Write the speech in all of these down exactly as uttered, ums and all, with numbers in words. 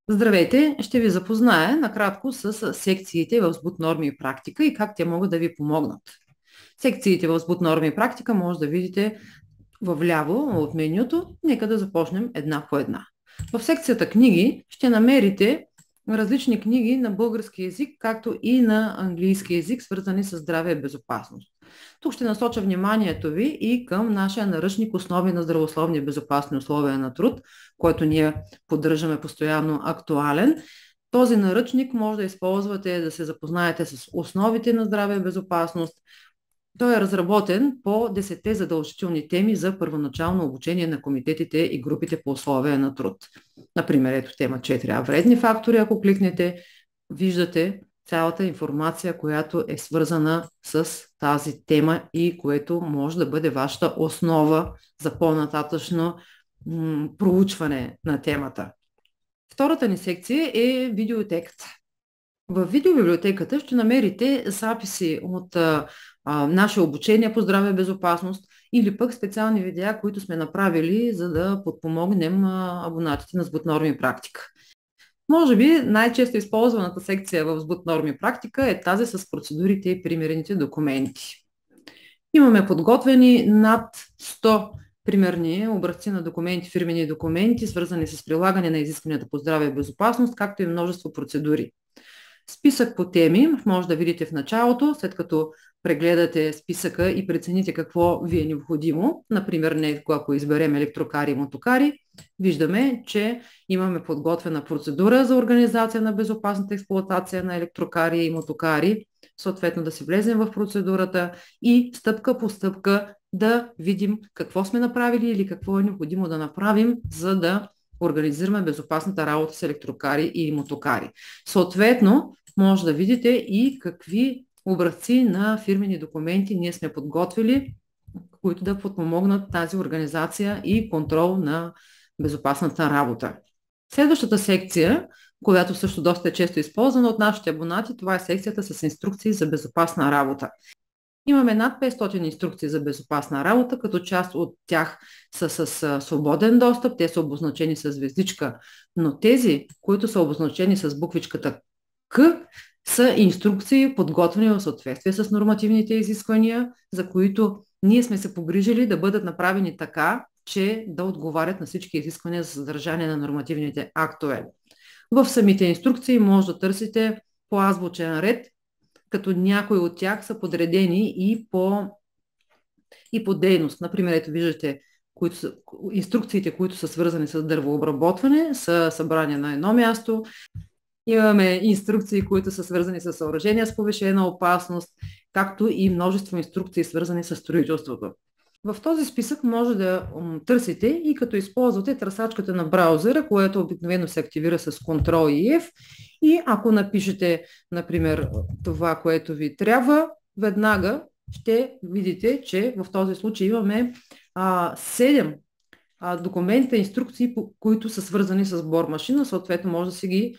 Здравейте! Ще ви запозная накратко с секциите в сбут норми и практика и как те могат да ви помогнат. Секциите в сбут норми и практика може да видите вляво от менюто. Нека да започнем една по една. В секцията книги ще намерите различни книги на български език, както и на английски език, свързани с здраве и безопасност. Тук ще насоча вниманието ви и към нашия наръчник "Основи на здравословни и безопасни условия на труд", който ние поддържаме постоянно актуален. Този наръчник може да използвате да се запознаете с основите на здраве и безопасност. Той е разработен по десетте задължителни теми за първоначално обучение на комитетите и групите по условия на труд. Например, ето тема четири а вредни фактори. Ако кликнете, виждате цялата информация, която е свързана с тази тема и което може да бъде вашата основа за по-нататъчно м- проучване на темата. Втората ни секция е видеотеката. В видеобиблиотеката ще намерите записи от а, а, наше обучение по здраве и безопасност или пък специални видеа, които сме направили, за да подпомогнем а, абонатите на сбут норми и практика. Може би най-често използваната секция в сбут норми и практика е тази с процедурите и примерените документи. Имаме подготвени над сто примерни образци на документи, фирмени документи, свързани с прилагане на изискванията по здраве и безопасност, както и множество процедури. Списък по теми може да видите в началото, след като прегледате списъка и прецените какво ви е необходимо. Например, ако изберем електрокари и мотокари, виждаме, че имаме подготвена процедура за организация на безопасната експлоатация на електрокари и мотокари, съответно да си влезем в процедурата и стъпка по стъпка да видим какво сме направили или какво е необходимо да направим, за да организираме безопасната работа с електрокари и мотокари. Съответно, може да видите и какви образци на фирмени документи ние сме подготвили, които да подпомогнат тази организация и контрол на безопасната работа. Следващата секция, която също доста е често използвана от нашите абонати, това е секцията с инструкции за безопасна работа. Имаме над петстотин инструкции за безопасна работа, като част от тях са с свободен достъп, те са обозначени с звездичка, но тези, които са обозначени с буквичката К, са инструкции, подготвени в съответствие с нормативните изисквания, за които ние сме се погрижили да бъдат направени така, че да отговарят на всички изисквания за съдържание на нормативните актове. В самите инструкции може да търсите по азбучен ред, като някои от тях са подредени и по, и по дейност. Например, ето виждате, които са, инструкциите, които са свързани с дървообработване, са събрани на едно място. Имаме инструкции, които са свързани с съоръжения с повишена опасност, както и множество инструкции, свързани с строителството. В този списък може да търсите и като използвате търсачката на браузъра, което обикновено се активира с Ctrl и F, и ако напишете, например, това, което ви трябва, веднага ще видите, че в този случай имаме а, седем а, документа, инструкции, които са свързани с бормашина. Съответно, може да си ги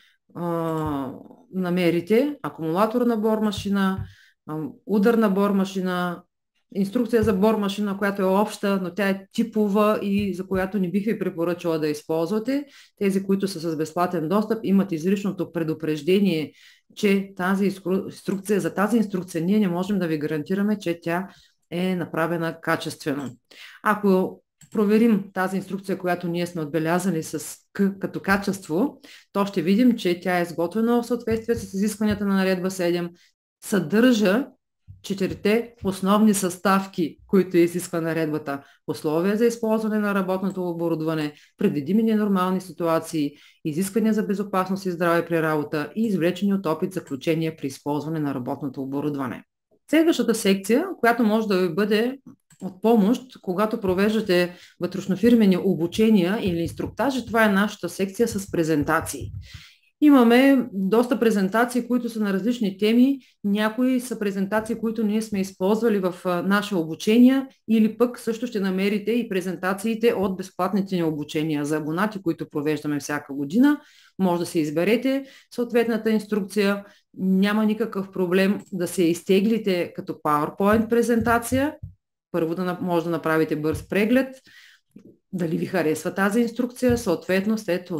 а, намерите. Акумулатор на бормашина, а, удар на бормашина, инструкция за бормашина, която е обща, но тя е типова и за която не бих ви препоръчала да използвате. Тези, които са с безплатен достъп, имат изричното предупреждение, че тази инструкция, за тази инструкция ние не можем да ви гарантираме, че тя е направена качествено. Ако проверим тази инструкция, която ние сме отбелязали с К като качество, то ще видим, че тя е изготвена в съответствие с изискванията на наредба седем, съдържа четирите основни съставки, които изисква наредбата: условия за използване на работното оборудване, предвидими ненормални ситуации, изисквания за безопасност и здраве при работа и извлечени от опит заключения при използване на работното оборудване. Следващата секция, която може да ви бъде от помощ, когато провеждате вътрешнофирмени обучения или инструктажи, това е нашата секция с презентации. Имаме доста презентации, които са на различни теми. Някои са презентации, които ние сме използвали в наше обучение, или пък също ще намерите и презентациите от безплатните ни обучения за абонати, които провеждаме всяка година. Може да се изберете съответната инструкция. Няма никакъв проблем да се изтеглите като PowerPoint презентация. Първо да може да направите бърз преглед, дали ви харесва тази инструкция, съответно след това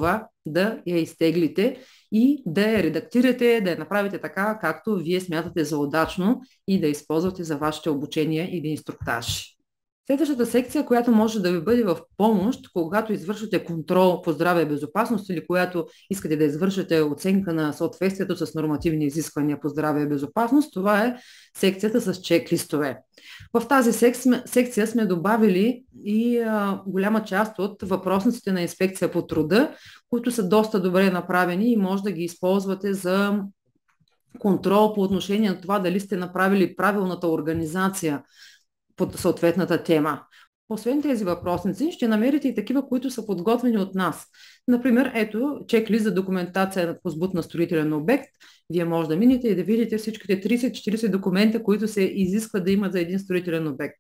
да я изтеглите и да я редактирате, да я направите така, както вие смятате за удачно и да използвате за вашите обучения или инструктажи. Следващата секция, която може да ви бъде в помощ, когато извършвате контрол по здраве и безопасност или която искате да извършите оценка на съответствието с нормативни изисквания по здраве и безопасност, това е секцията с чек-листове. В тази секция, секция сме добавили и а, голяма част от въпросниците на инспекция по труда, които са доста добре направени и може да ги използвате за контрол по отношение на това дали сте направили правилната организация под съответната тема. Освен тези въпросници, ще намерите и такива, които са подготвени от нас. Например, ето чек-лист за документация по сбут на строителен обект. Вие може да минете и да видите всичките трийсет-четирийсет документа, които се изисква да има за един строителен обект.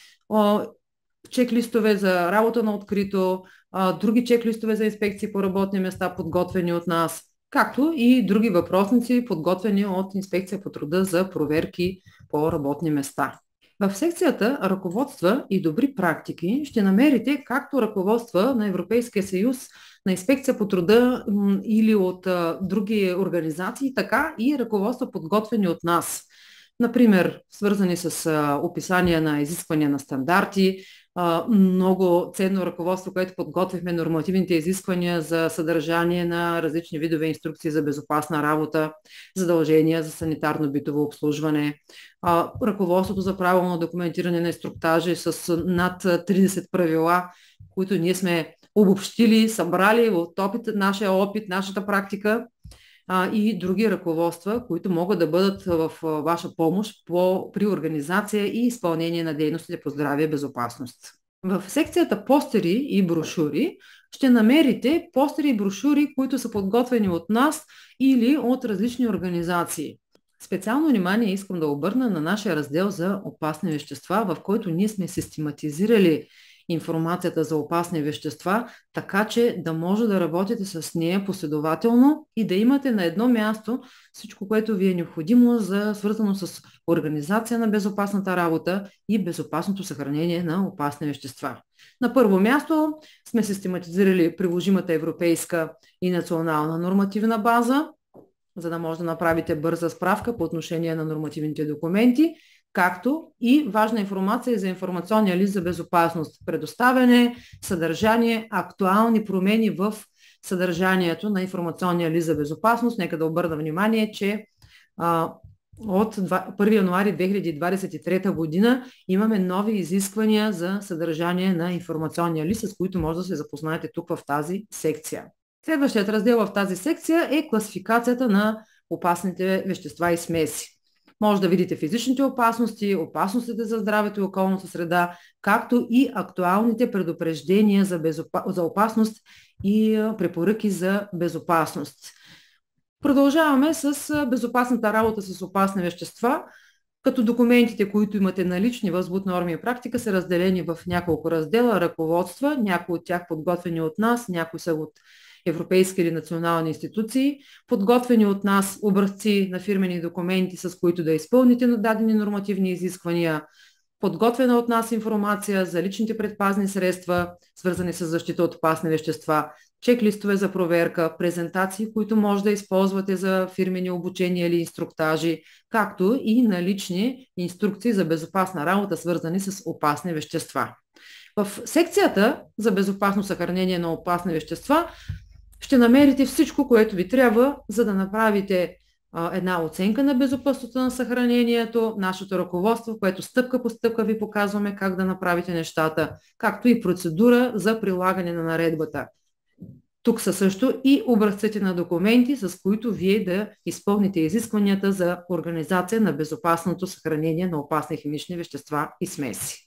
Чек-листове за работа на открито, други чек-листове за инспекции по работни места, подготвени от нас, както и други въпросници, подготвени от инспекция по труда за проверки по работни места. В секцията ръководства и добри практики ще намерите както ръководства на Европейския съюз, на инспекция по труда или от а, други организации, така и ръководства подготвени от нас. Например, свързани с а, описание на изисквания на стандарти, а, много ценно ръководство, което подготвихме нормативните изисквания за съдържание на различни видове инструкции за безопасна работа, задължения за санитарно-битово обслужване, а, ръководството за правилно документиране на инструктажи с над трийсет правила, които ние сме обобщили, събрали от опит, нашия опит, нашата практика, а, и други ръководства, които могат да бъдат в ваша помощ по, при организация и изпълнение на дейностите по здраве и безопасност. В секцията постери и брошури ще намерите постери и брошури, които са подготвени от нас или от различни организации. Специално внимание искам да обърна на нашия раздел за опасни вещества, в който ние сме систематизирали информацията за опасни вещества, така че да може да работите с нея последователно и да имате на едно място всичко, което ви е необходимо за свързано с организация на безопасната работа и безопасното съхранение на опасни вещества. На първо място сме систематизирали приложимата европейска и национална нормативна база, за да може да направите бърза справка по отношение на нормативните документи, както и важна информация за информационния лист за безопасност, предоставяне, съдържание, актуални промени в съдържанието на информационния лист за безопасност. Нека да обърна внимание, че а, от първи януари две хиляди двадесет и трета година имаме нови изисквания за съдържание на информационния лист, с които може да се запознаете тук в тази секция. Следващият раздел в тази секция е класификацията на опасните вещества и смеси. Може да видите физичните опасности, опасностите за здравето и околната среда, както и актуалните предупреждения за, безопа... за опасност и препоръки за безопасност. Продължаваме с безопасната работа с опасни вещества, като документите, които имате налични в сбут норми и практика, са разделени в няколко раздела, ръководства, някои от тях подготвени от нас, някои са от европейски или национални институции, подготвени от нас образци на фирмени документи, с които да изпълните дадени нормативни изисквания, подготвена от нас информация за личните предпазни средства, свързани с защита от опасни вещества, чек-листове за проверка, презентации, които може да използвате за фирмени обучения или инструктажи, както и налични инструкции за безопасна работа, свързани с опасни вещества. В секцията за безопасно съхранение на опасни вещества ще намерите всичко, което ви трябва, за да направите а, една оценка на безопасността на съхранението, нашето ръководство, което стъпка по стъпка ви показваме как да направите нещата, както и процедура за прилагане на наредбата. Тук са също и образците на документи, с които вие да изпълните изискванията за организация на безопасното съхранение на опасни химични вещества и смеси.